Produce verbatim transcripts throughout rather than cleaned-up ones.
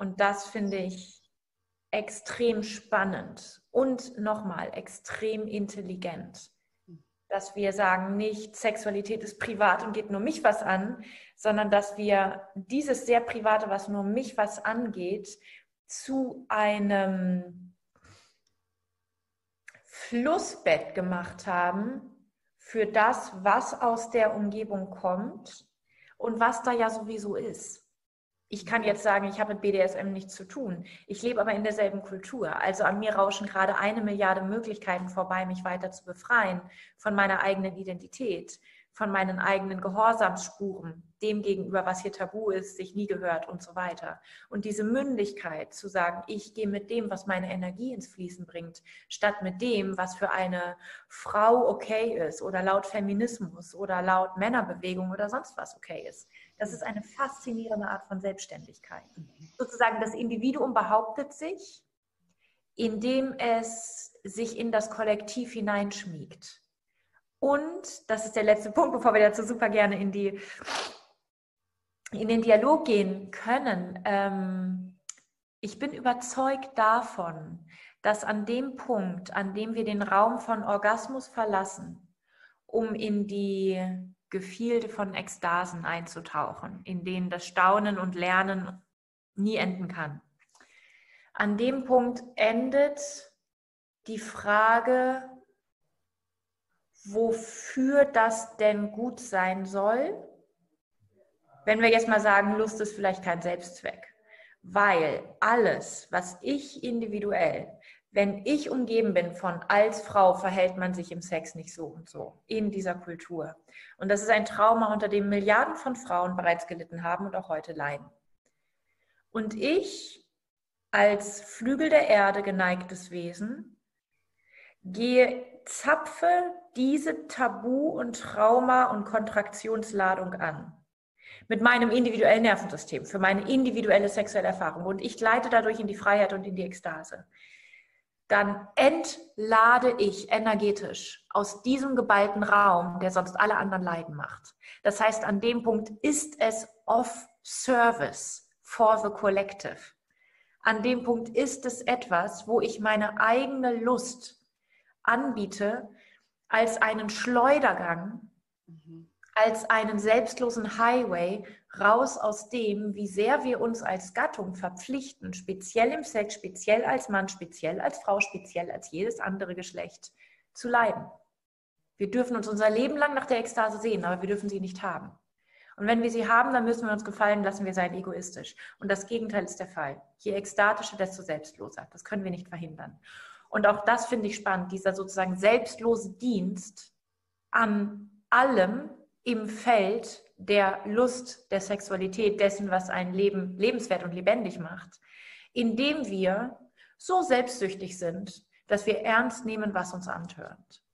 Und das finde ich extrem spannend und nochmal extrem intelligent. Dass wir sagen, nicht Sexualität ist privat und geht nur mich was an, sondern dass wir dieses sehr Private, was nur mich was angeht, zu einem Flussbett gemacht haben für das, was aus der Umgebung kommt und was da ja sowieso ist. Ich kann jetzt sagen, ich habe mit B D S M nichts zu tun. Ich lebe aber in derselben Kultur. Also an mir rauschen gerade eine Milliarde Möglichkeiten vorbei, mich weiter zu befreien von meiner eigenen Identität, von meinen eigenen Gehorsamsspuren, dem gegenüber, was hier tabu ist, sich nie gehört und so weiter. Und diese Mündigkeit zu sagen, ich gehe mit dem, was meine Energie ins Fließen bringt, statt mit dem, was für eine Frau okay ist oder laut Feminismus oder laut Männerbewegung oder sonst was okay ist. Das ist eine faszinierende Art von Selbstständigkeit. Sozusagen das Individuum behauptet sich, indem es sich in das Kollektiv hineinschmiegt. Und, das ist der letzte Punkt, bevor wir dazu super gerne in, die, in den Dialog gehen können. Ähm, ich bin überzeugt davon, dass an dem Punkt, an dem wir den Raum von Orgasmus verlassen, um in die Gefilde von Ekstasen einzutauchen, in denen das Staunen und Lernen nie enden kann. An dem Punkt endet die Frage, wofür das denn gut sein soll, wenn wir jetzt mal sagen, Lust ist vielleicht kein Selbstzweck. Weil alles, was ich individuell, wenn ich umgeben bin von als Frau verhält man sich im Sex nicht so und so, in dieser Kultur. Und das ist ein Trauma, unter dem Milliarden von Frauen bereits gelitten haben und auch heute leiden. Und ich, als Flügel der Erde geneigtes Wesen, gehe, zapfe diese Tabu- und Trauma- und Kontraktionsladung an. Mit meinem individuellen Nervensystem, für meine individuelle sexuelle Erfahrung. Und ich gleite dadurch in die Freiheit und in die Ekstase. Dann entlade ich energetisch aus diesem geballten Raum, der sonst alle anderen Leiden macht. Das heißt, an dem Punkt ist es of service for the collective. An dem Punkt ist es etwas, wo ich meine eigene Lust anbiete als einen Schleudergang, mhm. als einen selbstlosen Highway raus aus dem, wie sehr wir uns als Gattung verpflichten, speziell im Sex, speziell als Mann, speziell als Frau, speziell als jedes andere Geschlecht zu leiden. Wir dürfen uns unser Leben lang nach der Ekstase sehen, aber wir dürfen sie nicht haben. Und wenn wir sie haben, dann müssen wir uns gefallen lassen, wir seien egoistisch. Und das Gegenteil ist der Fall. Je ekstatischer, desto selbstloser. Das können wir nicht verhindern. Und auch das finde ich spannend, dieser sozusagen selbstlose Dienst an allem im Feld der Lust, der Sexualität, dessen, was ein Leben lebenswert und lebendig macht, indem wir so selbstsüchtig sind, dass wir ernst nehmen, was uns antörnt.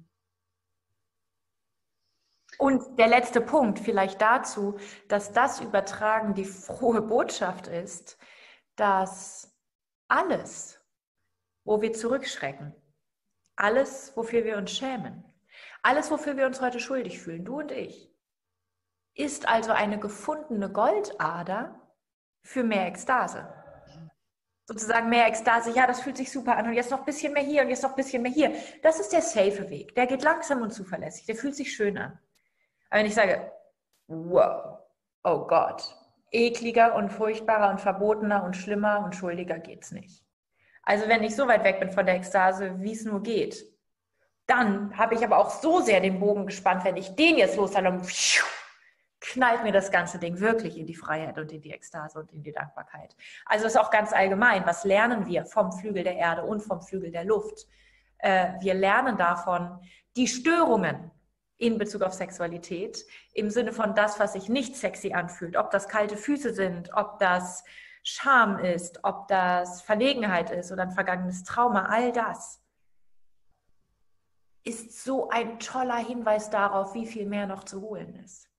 Und der letzte Punkt vielleicht dazu, dass das Übertragen die frohe Botschaft ist, dass alles, wo wir zurückschrecken, alles, wofür wir uns schämen, alles, wofür wir uns heute schuldig fühlen, du und ich, ist also eine gefundene Goldader für mehr Ekstase. Sozusagen mehr Ekstase, ja, das fühlt sich super an und jetzt noch ein bisschen mehr hier und jetzt noch ein bisschen mehr hier. Das ist der safe Weg, der geht langsam und zuverlässig, der fühlt sich schön an. Aber wenn ich sage, wow, oh Gott, ekliger und furchtbarer und verbotener und schlimmer und schuldiger geht's nicht. Also wenn ich so weit weg bin von der Ekstase, wie es nur geht, dann habe ich aber auch so sehr den Bogen gespannt, wenn ich den jetzt loslasse, knallt mir das ganze Ding wirklich in die Freiheit und in die Ekstase und in die Dankbarkeit. Also das ist auch ganz allgemein. Was lernen wir vom Flügel der Erde und vom Flügel der Luft? Äh, wir lernen davon die Störungen in Bezug auf Sexualität, im Sinne von das, was sich nicht sexy anfühlt, ob das kalte Füße sind, ob das Scham ist, ob das Verlegenheit ist oder ein vergangenes Trauma, all das ist so ein toller Hinweis darauf, wie viel mehr noch zu holen ist.